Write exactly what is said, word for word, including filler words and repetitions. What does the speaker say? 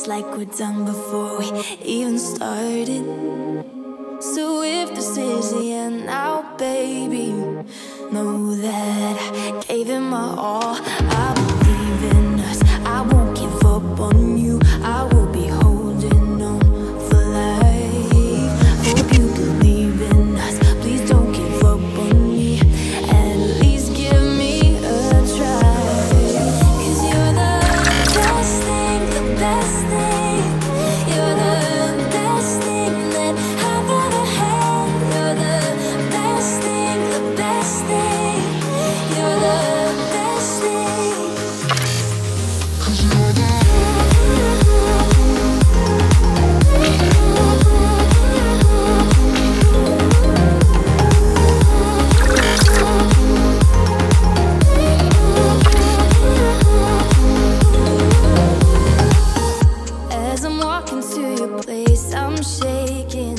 like we're done before we even started. So if this is the end now, baby, know that I gave it my all. I believe in us, I won't give up on you. I will be holding on for life. Hope you believe in us, please don't give up on me. At least give me a try. Cause you're the best thing, the best thing. You're the best thing that I've ever had. You're the best thing, the best thing. You're the best thing. Cause you're the As I'm walking to your place, I'm shaking.